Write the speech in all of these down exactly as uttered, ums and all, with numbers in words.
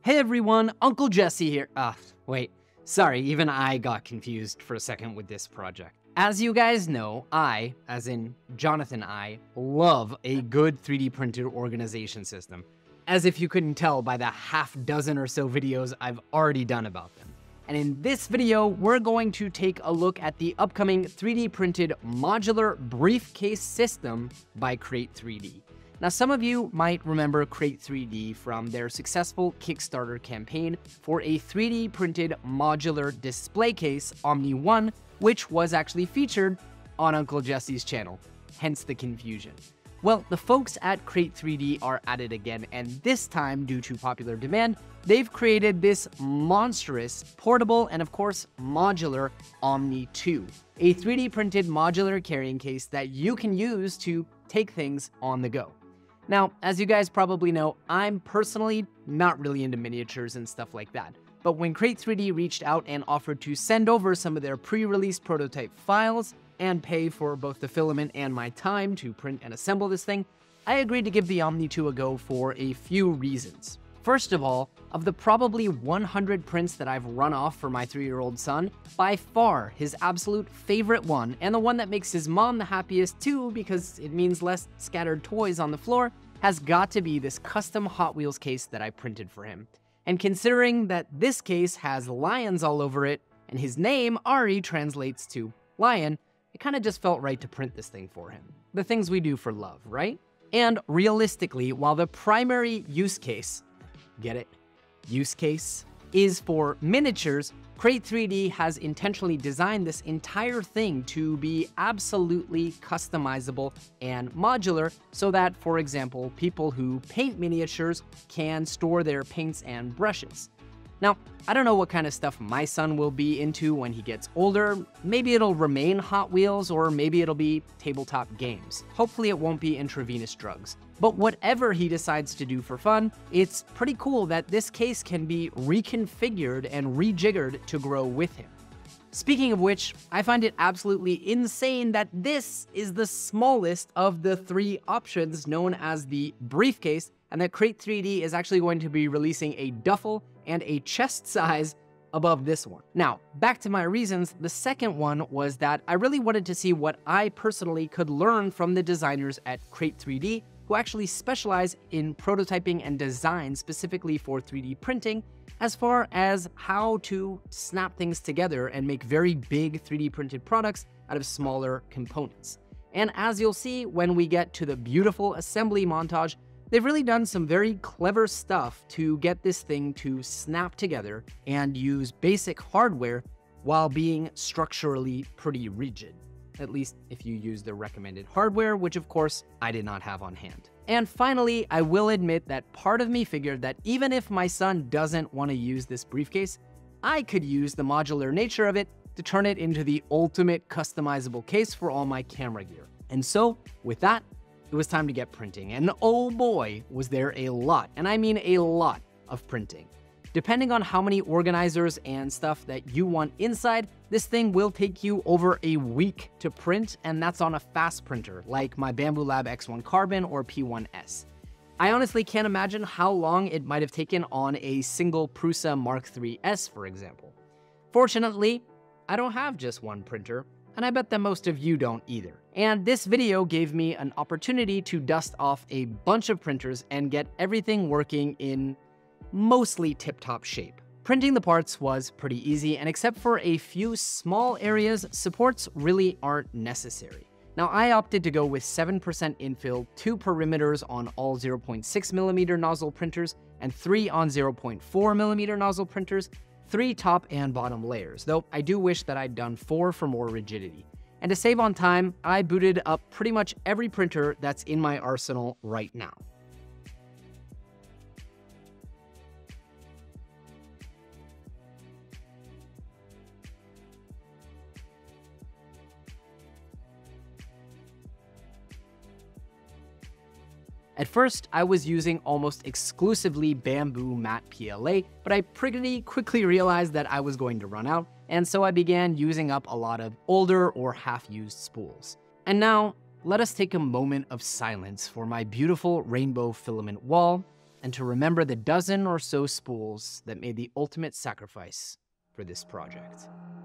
Hey everyone, Uncle Jessy here. Ah, wait, sorry, even I got confused for a second with this project. As you guys know, I, as in Jonathan I, love a good three D printed organization system, as if you couldn't tell by the half dozen or so videos I've already done about them. And in this video, we're going to take a look at the upcoming three D printed modular briefcase system by Create three D. Now, some of you might remember Create three D from their successful Kickstarter campaign for a three D printed modular display case, Omni one, which was actually featured on Uncle Jessy's channel, hence the confusion. Well, the folks at Create three D are at it again, and this time, due to popular demand, they've created this monstrous, portable, and of course, modular Omni two, a three D printed modular carrying case that you can use to take things on the go. Now, as you guys probably know, I'm personally not really into miniatures and stuff like that. But when Create three D reached out and offered to send over some of their pre-release prototype files and pay for both the filament and my time to print and assemble this thing, I agreed to give the Omni two a go for a few reasons. First of all, of the probably one hundred prints that I've run off for my three-year-old son, by far his absolute favorite one, and the one that makes his mom the happiest too because it means less scattered toys on the floor, has got to be this custom Hot Wheels case that I printed for him. And considering that this case has lions all over it, and his name, Ari, translates to lion, it kind of just felt right to print this thing for him. The things we do for love, right? And realistically, while the primary use case, get it, use case, is for miniatures, Create three D has intentionally designed this entire thing to be absolutely customizable and modular so that, for example, people who paint miniatures can store their paints and brushes. Now, I don't know what kind of stuff my son will be into when he gets older. Maybe it'll remain Hot Wheels, or maybe it'll be tabletop games. Hopefully it won't be intravenous drugs. But whatever he decides to do for fun, it's pretty cool that this case can be reconfigured and rejiggered to grow with him. Speaking of which, I find it absolutely insane that this is the smallest of the three options known as the briefcase, and that Create three D is actually going to be releasing a duffel and a chest size above this one. Now, back to my reasons, the second one was that I really wanted to see what I personally could learn from the designers at Create three D, who actually specialize in prototyping and design specifically for three D printing, as far as how to snap things together and make very big three D printed products out of smaller components. And as you'll see when we get to the beautiful assembly montage, they've really done some very clever stuff to get this thing to snap together and use basic hardware while being structurally pretty rigid. At least if you use the recommended hardware, which of course I did not have on hand. And finally, I will admit that part of me figured that even if my son doesn't want to use this briefcase, I could use the modular nature of it to turn it into the ultimate customizable case for all my camera gear. And so, with that, it was time to get printing, and oh boy, was there a lot, and I mean a lot of printing. Depending on how many organizers and stuff that you want inside, this thing will take you over a week to print, and that's on a fast printer, like my Bambu Lab X one Carbon or P one S. I honestly can't imagine how long it might have taken on a single Prusa Mark three S, for example. Fortunately, I don't have just one printer, and I bet that most of you don't either. And this video gave me an opportunity to dust off a bunch of printers and get everything working in mostly tip-top shape. Printing the parts was pretty easy, and except for a few small areas, supports really aren't necessary. Now, I opted to go with seven percent infill, two perimeters on all zero point six millimeter nozzle printers, and three on zero point four millimeter nozzle printers, three top and bottom layers, though I do wish that I'd done four for more rigidity. And to save on time, I booted up pretty much every printer that's in my arsenal right now. At first, I was using almost exclusively Bambu matte P L A, but I pretty quickly realized that I was going to run out, and so I began using up a lot of older or half-used spools. And now, let us take a moment of silence for my beautiful rainbow filament wall and to remember the dozen or so spools that made the ultimate sacrifice for this project.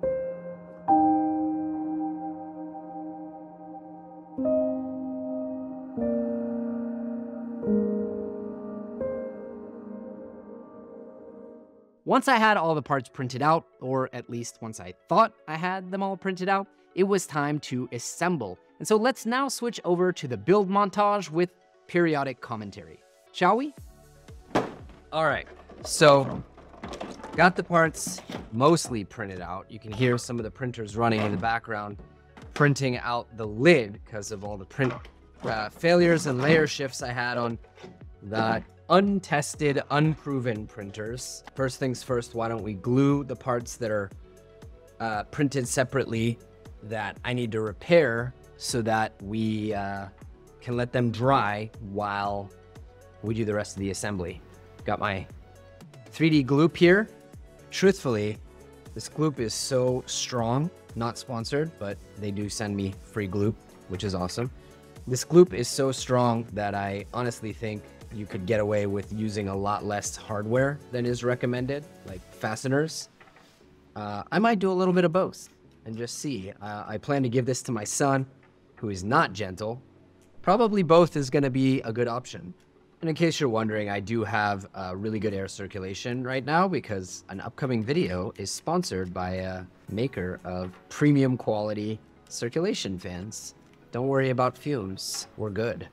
Once I had all the parts printed out, or at least once I thought I had them all printed out, it was time to assemble. And so let's now switch over to the build montage with periodic commentary. Shall we? All right, so got the parts mostly printed out. You can hear some of the printers running in the background, printing out the lid because of all the print uh, failures and layer shifts I had on the untested, unproven printers. First things first, why don't we glue the parts that are uh, printed separately that I need to repair so that we uh, can let them dry while we do the rest of the assembly. Got my three D gloop here. Truthfully, this gloop is so strong, not sponsored, but they do send me free gloop, which is awesome. This gloop is so strong that I honestly think you could get away with using a lot less hardware than is recommended, like fasteners. Uh, I might do a little bit of both and just see. Uh, I plan to give this to my son, who is not gentle. Probably both is gonna be a good option. And in case you're wondering, I do have uh, really good air circulation right now because an upcoming video is sponsored by a maker of premium quality circulation fans. Don't worry about fumes, we're good.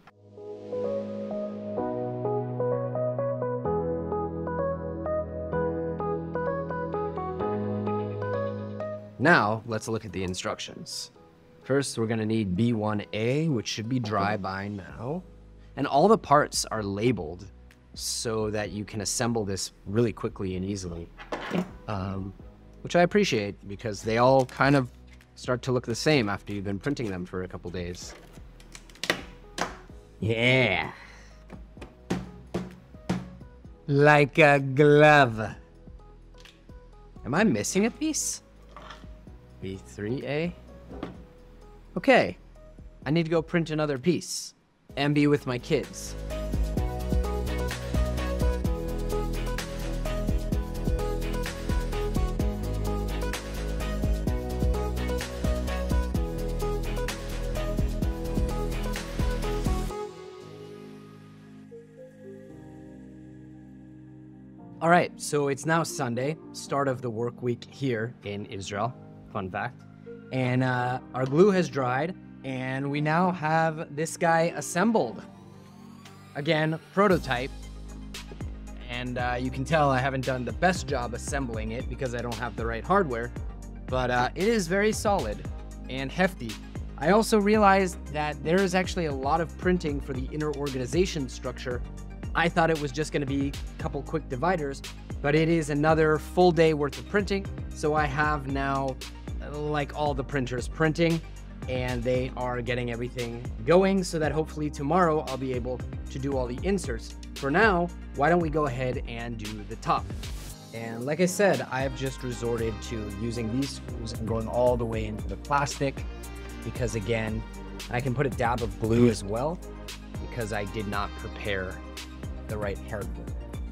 Now, let's look at the instructions. First, we're gonna need B one A, which should be dry by now. And all the parts are labeled so that you can assemble this really quickly and easily. Um, which I appreciate because they all kind of start to look the same after you've been printing them for a couple days. Yeah. Like a glove. Am I missing a piece? B three A? Okay, I need to go print another piece and be with my kids. All right, so it's now Sunday, start of the work week here in Israel. Fun fact. And uh, our glue has dried, and we now have this guy assembled. Again, prototype. And uh, you can tell I haven't done the best job assembling it because I don't have the right hardware, but uh, it is very solid and hefty. I also realized that there is actually a lot of printing for the inner organization structure. I thought it was just gonna be a couple quick dividers, but it is another full day worth of printing. So I have now like all the printers printing, and they are getting everything going so that hopefully tomorrow I'll be able to do all the inserts. For now, why don't we go ahead and do the top? And like I said, I have just resorted to using these screws and going all the way into the plastic because again, I can put a dab of glue as well because I did not prepare the right hardware.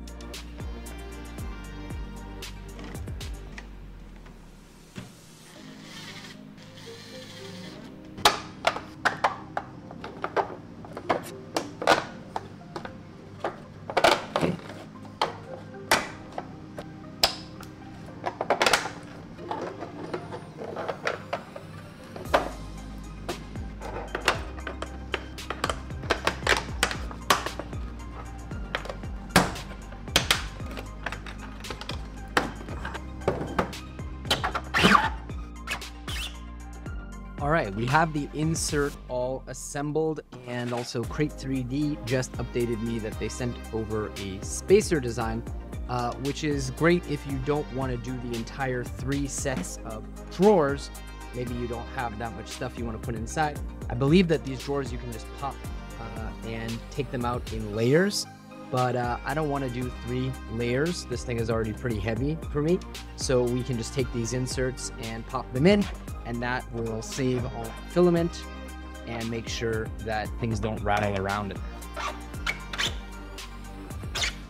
All right, we have the insert all assembled, and also Crate three D just updated me that they sent over a spacer design, uh, which is great if you don't want to do the entire three sets of drawers. Maybe you don't have that much stuff you want to put inside. I believe that these drawers you can just pop uh, and take them out in layers, but uh, I don't want to do three layers. This thing is already pretty heavy for me, so we can just take these inserts and pop them in, and that will save all filament and make sure that things don't rattle around it.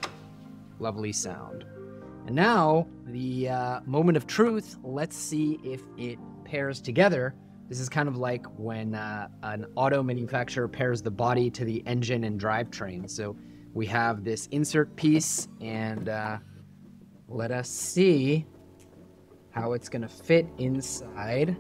lovely sound. And now, the uh, moment of truth, let's see if it pairs together. This is kind of like when uh, an auto manufacturer pairs the body to the engine and drivetrain. So we have this insert piece, and uh, let us see how it's gonna fit inside.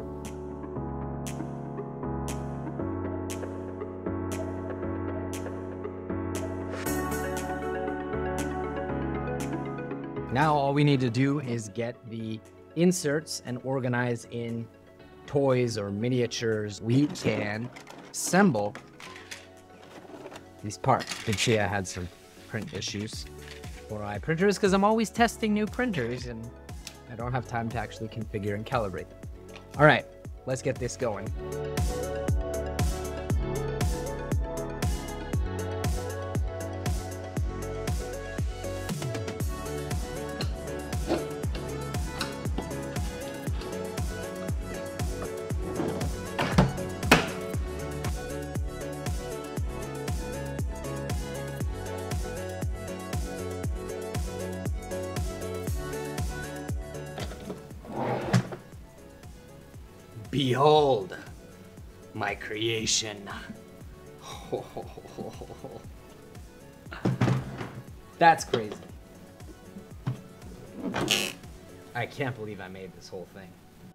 Now all we need to do is get the inserts and organize in toys or miniatures. We can assemble these parts. You can see I had some print issues for my printers because I'm always testing new printers and I don't have time to actually configure and calibrate. All right, let's get this going. Behold, my creation. That's crazy. I can't believe I made this whole thing.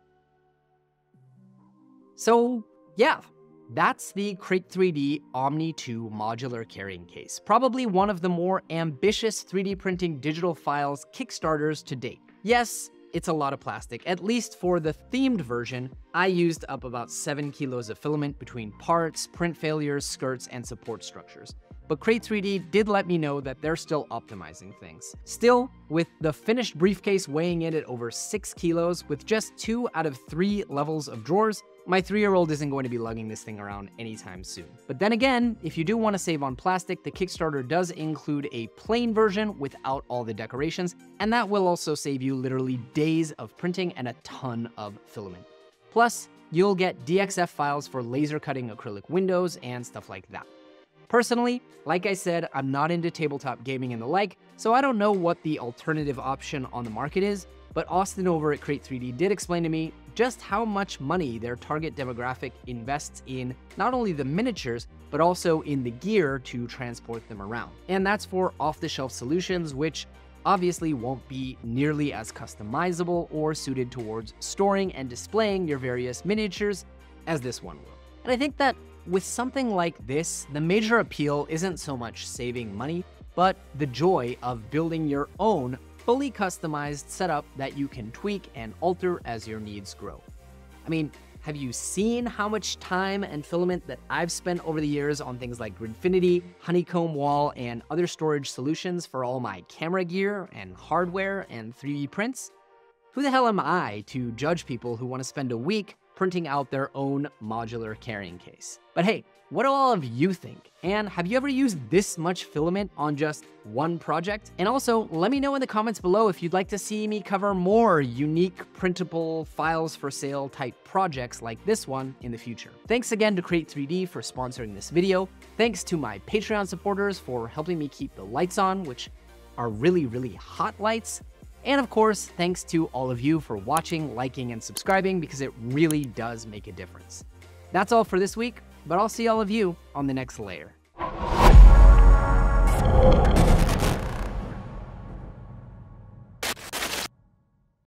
So, yeah, that's the Crate three D Omni two modular carrying case. Probably one of the more ambitious three D printing digital files Kickstarters to date. Yes, it's a lot of plastic. At least for the themed version, I used up about seven kilos of filament between parts, print failures, skirts, and support structures. But Crate three D did let me know that they're still optimizing things. Still, with the finished briefcase weighing in at over six kilos with just two out of three levels of drawers, my three-year-old isn't going to be lugging this thing around anytime soon. But then again, if you do want to save on plastic, the Kickstarter does include a plain version without all the decorations, and that will also save you literally days of printing and a ton of filament. Plus, you'll get D X F files for laser cutting acrylic windows and stuff like that. Personally, like I said, I'm not into tabletop gaming and the like, so I don't know what the alternative option on the market is, but Austin over at Crate three D did explain to me just how much money their target demographic invests in not only the miniatures, but also in the gear to transport them around. And that's for off-the-shelf solutions, which obviously won't be nearly as customizable or suited towards storing and displaying your various miniatures as this one will. And I think that with something like this, the major appeal isn't so much saving money, but the joy of building your own fully customized setup that you can tweak and alter as your needs grow. I mean, have you seen how much time and filament that I've spent over the years on things like gridfinity, honeycomb wall, and other storage solutions for all my camera gear and hardware and three D prints? Who the hell am I to judge people who want to spend a week printing out their own modular carrying case? But hey, what do all of you think? And have you ever used this much filament on just one project? And also, let me know in the comments below if you'd like to see me cover more unique printable files for sale type projects like this one in the future. Thanks again to Crate three D for sponsoring this video. Thanks to my Patreon supporters for helping me keep the lights on, which are really, really hot lights. And of course, thanks to all of you for watching, liking, and subscribing because it really does make a difference. That's all for this week, but I'll see all of you on the next layer.